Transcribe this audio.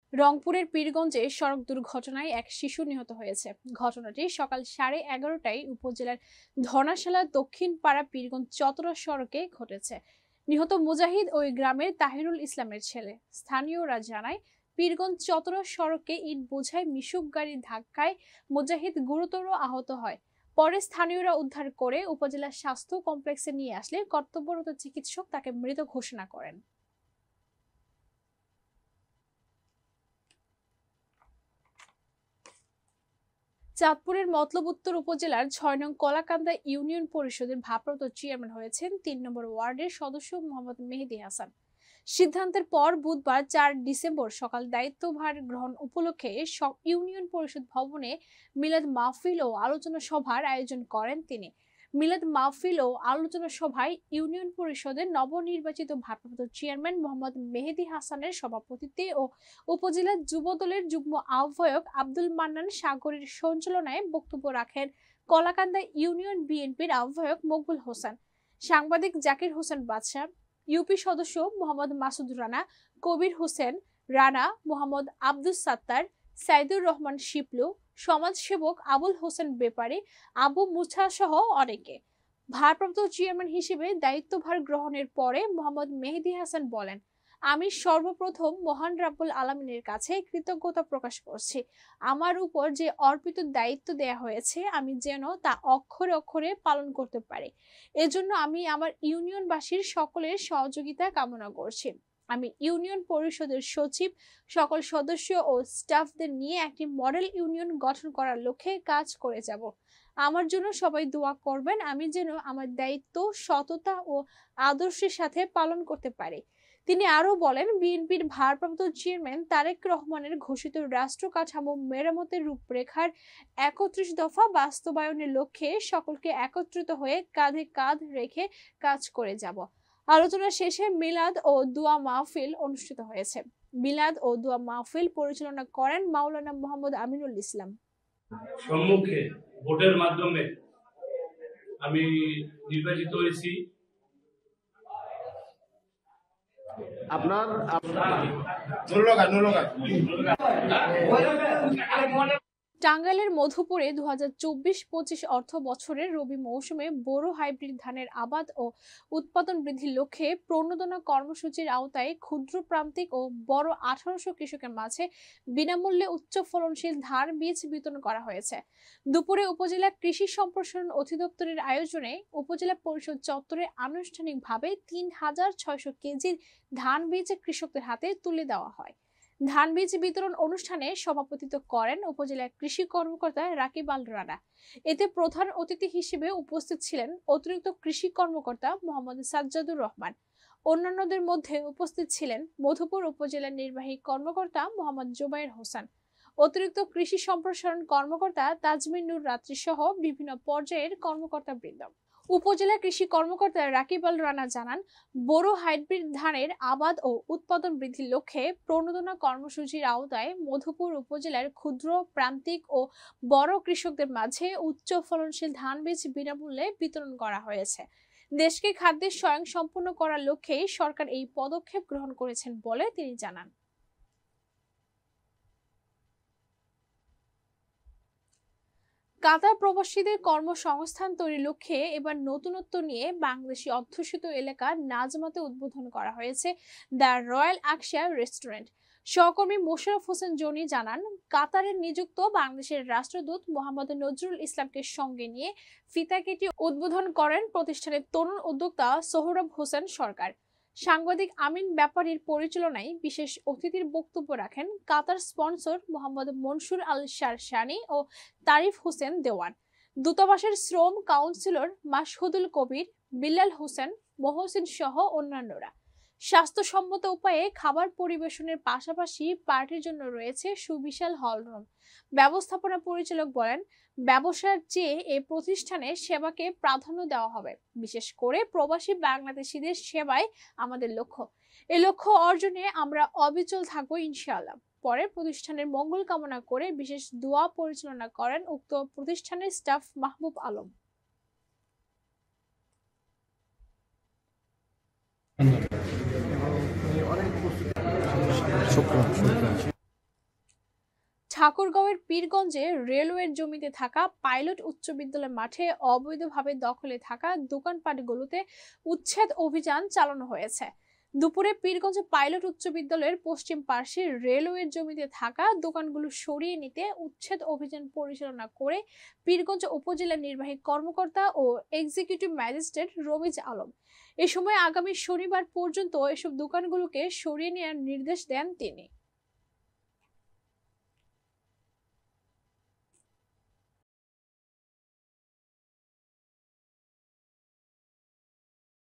রংপুরের পীরগঞ্জে সড়ক দুর্ঘটনায় এক শিশু নিহত হয়েছে। ঘটনাটি সকাল 11:30টায় উপজেলার ধনাশালা দক্ষিণ পাড়া পীরগঞ্জ চতরা সড়কে ঘটেছে। নিহত মুজাহিদ ওই গ্রামের তাহিরুল ইসলামের ছেলে। স্থানীয়রা জানায়, পীরগঞ্জ চতরা সড়কে ইট বোঝাই মিশুক গাড়ির ধাক্কায় মুজাহিদ গুরুতর আহত হয়। পরে স্থানীয়রা উদ্ধার করে উপজেলা স্বাস্থ্য কমপ্লেক্সে নিয়ে আসলে কর্তব্যরত চিকিৎসক তাকে মৃত ঘোষণা করেন। চাঁদপুরের মতলব উত্তর উপজেলার ৬ নং কলাকান্দা ইউনিয়ন পরিষদের ভারপ্রাপ্ত চেয়ারম্যান হয়েছেন ৩ নম্বর ওয়ার্ডের সদস্য মোহাম্মদ মেহেদী হাসান। সিদ্ধান্তের পর বুধবার ৪ ডিসেম্বর সকাল দায়িত্বভার গ্রহণ উপলক্ষে ইউনিয়ন পরিষদ ভবনে মিলাদ মাহফিল ও আলোচনা সভার আয়োজন করেন তিনি। মিলাদ মাহফিল ও আলোচনা সভায় ইউনিয়ন পরিষদের নবনির্বাচিত ভারপ্রাপ্ত চেয়ারম্যান মোহাম্মদ মেহেদী হাসানের সভাপতিত্বে ও উপজেলা যুবদলের যুগ্ম আহ্বায়ক আব্দুল মান্নান সাগরের সঞ্চালনায় বক্তব্য রাখেন কলাকান্দা ইউনিয়ন বিএনপির আহ্বায়ক মকবুল হোসেন, সাংবাদিক জাকির হোসেন বাদশা, ইউপি সদস্য মোহাম্মদ মাসুদ রানা, কবির হোসেন রানা, মোহাম্মদ আব্দুস সাত্তার, সাইদুর রহমান শিপলু, সমাজসেবক আবুল হোসেন বেপারী, আবু মুছা সহ অনেকে। ভারপ্রাপ্ত চেয়ারম্যান হিসেবে দায়িত্বভার গ্রহণের পরে মোহাম্মদ মেহেদী হাসান বলেন, আমি সর্বপ্রথম মহান রাব্বুল আলামিনের কাছে কৃতজ্ঞতা প্রকাশ করছি। আমার উপর যে অর্পিত দায়িত্ব দেয়া হয়েছে আমি যেন তা অক্ষরে অক্ষরে পালন করতে পারি। এজন্য আমি আমার ইউনিয়নবাসীর সকলের সহযোগিতা কামনা করছি। আমি ইউনিয়ন পরিষদের সচিব, সকল সদস্য ও স্টাফদের নিয়ে একটি মডেল ইউনিয়ন গঠন করার লক্ষ্যে কাজ করে যাব। আমার জন্য সবাই দোয়া করবেন, আমি যেন আমার দায়িত্ব সততা ও আদর্শের সাথে পালন করতে পারি। তিনি আরো বলেন, বিএনপির ভারপ্রাপ্ত চেয়ারম্যান তারেক রহমানের ঘোষিত রাষ্ট্র কাঠামো মেরামতের রূপরেখার ৩১ দফা বাস্তবায়নের লক্ষ্যে সকলকে একত্রিত হয়ে কাঁধে কাঁধ রেখে কাজ করে যাব। আলোচনা শেষে মিলাদ ও দোয়া মাহফিল অনুষ্ঠিত হয়েছে। মিলাদ ও দোয়া মাহফিল পরিচালনা করেন মাওলানা মোহাম্মদ আমিনুল ইসলাম। সম্মুখে ভোটের মাধ্যমে আমি নির্বাচিত হয়েছি। আপনার টাঙ্গাইলের মধুপুরে 2024-25 অর্থ বছরের রবি মৌসুমে বোরো হাইব্রিড ধানের আবাদ ও উৎপাদন বৃদ্ধির লক্ষ্যে প্রণোদনা কর্মসূচির আওতায় ক্ষুদ্র প্রান্তিক ও বড় 1800 কৃষকের মাঝে বিনামূল্যে উচ্চ ফলনশীল ধান বীজ বিতরণ করা হয়েছে। দুপুরে উপজেলা কৃষি সম্প্রসারণ অধিদপ্তরের আয়োজনে উপজেলা পরিষদ চত্বরে আনুষ্ঠানিকভাবে 3600 কেজির ধান বীজ কৃষকদের হাতে তুলে দেওয়া হয়। ধান বীজ বিতরণ অনুষ্ঠানে সভাপতিত্ব করেন উপজেলা কৃষি কর্মকর্তা রাকিব আল রানা। এতে প্রধান অতিথি হিসেবে উপস্থিত ছিলেন অতিরিক্ত কৃষি কর্মকর্তা মোহাম্মদ সাজ্জাদুর রহমান। অন্যান্যদের মধ্যে উপস্থিত ছিলেন মধুপুর উপজেলা নির্বাহী কর্মকর্তা মোহাম্মদ জুবায়ের হোসেন, অতিরিক্ত কৃষি সম্প্রসারণ কর্মকর্তা তাজমিন নূর রাত্রি সহ বিভিন্ন পর্যায়ের কর্মকর্তাবৃন্দ। উপজেলা কৃষি কর্মকর্তা রাকিব আল রানা জানান, বোরো হাইব্রিড ধানের আবাদ ও উৎপাদন বৃদ্ধির লক্ষ্যে প্রণোদনা কর্মসূচির আওতায় মধুপুর উপজেলার ক্ষুদ্র প্রান্তিক ও বড় কৃষকদের মাঝে উচ্চ ফলনশীল ধান বীজ বিনামূল্যে বিতরণ করা হয়েছে। দেশকে খাদ্যে স্বয়ংসম্পূর্ণ করার লক্ষ্যে সরকার এই পদক্ষেপ গ্রহণ করেছেন বলে তিনি জানান। কাতার প্রবাসীদের কর্মসংস্থান তৈরির লক্ষ্যে এবার নতুনত্ব নিয়ে বাংলাদেশি অধ্যুষিত এলাকা নাজমাতে উদ্বোধন করা হয়েছে দ্য রয়্যাল আকশা রেস্টুরেন্ট। সহকর্মী মোশাররফ হোসেন জনি জানান, কাতারে নিযুক্ত বাংলাদেশের রাষ্ট্রদূত মোহাম্মদ নজরুল ইসলামকে সঙ্গে নিয়ে ফিতা কেটে উদ্বোধন করেন প্রতিষ্ঠানের তরুণ উদ্যোক্তা সোহরাব হোসেন সরকার। সাংবাদিক আমিন ব্যাপারীর পরিচালনায় বিশেষ অতিথির বক্তব্য রাখেন Qatar sponsor Mohammad Mansour Al Sharshani ও তারিফ হোসেন দেওয়ান, দূতাবাসের শ্রম কাউন্সিলর মাসহুদুল কবির, বিল্লাল হোসেন, মহসিন সহ অন্যান্যরা। স্বাস্থ্যসম্মত উপায়ে খাবার পরিবেশনের পাশাপাশি পার্টির জন্য রয়েছে সুবিশাল হলরুম। ব্যবস্থাপনা পরিচালক বলেন, ব্যবসার চেয়ে এই প্রতিষ্ঠানের সেবাকে প্রাধান্য দেওয়া হবে। বিশেষ করে প্রবাসী বাংলাদেশিদের সেবায় আমাদের লক্ষ্য। এই লক্ষ্য অর্জনে আমরা অবিচল থাকবো ইনশাআল্লাহ। পরে প্রতিষ্ঠানের মঙ্গল কামনা করে বিশেষ দোয়া পরিচালনা করেন উক্ত প্রতিষ্ঠানের স্টাফ মাহবুব আলম। অনেক ঠাকুরগাঁওয়ের পীরগঞ্জে রেলওয়ের জমিতে থাকা পাইলট উচ্চ বিদ্যালয় মাঠে অবৈধভাবে দখলে থাকা দোকানপাটগুলোতে উচ্ছেদ অভিযান চালানো হয়েছে। দুপুরে পীরগঞ্জ পাইলট উচ্চ বিদ্যালয়ের পশ্চিম পার্শ্বে রেলওয়ের জমিতে থাকা দোকানগুলো সরিয়ে নিতে উচ্ছেদ অভিযান পরিচালনা করে পীরগঞ্জ উপজেলা নির্বাহী কর্মকর্তা ও এক্সিকিউটিভ ম্যাজিস্ট্রেট রমিজ আলম। এ সময় আগামী শনিবার পর্যন্ত এসব দোকানগুলোকে সরিয়ে নেওয়ার নির্দেশ দেন তিনি।